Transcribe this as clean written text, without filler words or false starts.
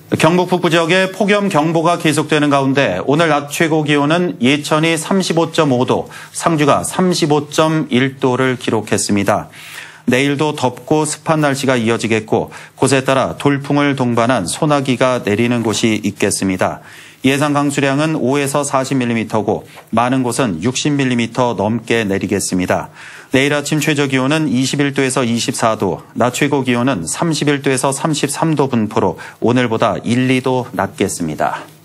경북 북부 지역에 폭염경보가 계속되는 가운데 오늘 낮 최고 기온은 예천이 35.5도, 상주가 35.1도를 기록했습니다. 내일도 덥고 습한 날씨가 이어지겠고 곳에 따라 돌풍을 동반한 소나기가 내리는 곳이 있겠습니다. 예상 강수량은 5에서 40mm고 많은 곳은 60mm 넘게 내리겠습니다. 내일 아침 최저 기온은 21도에서 24도, 낮 최고 기온은 31도에서 33도 분포로 오늘보다 1, 2도 낮겠습니다.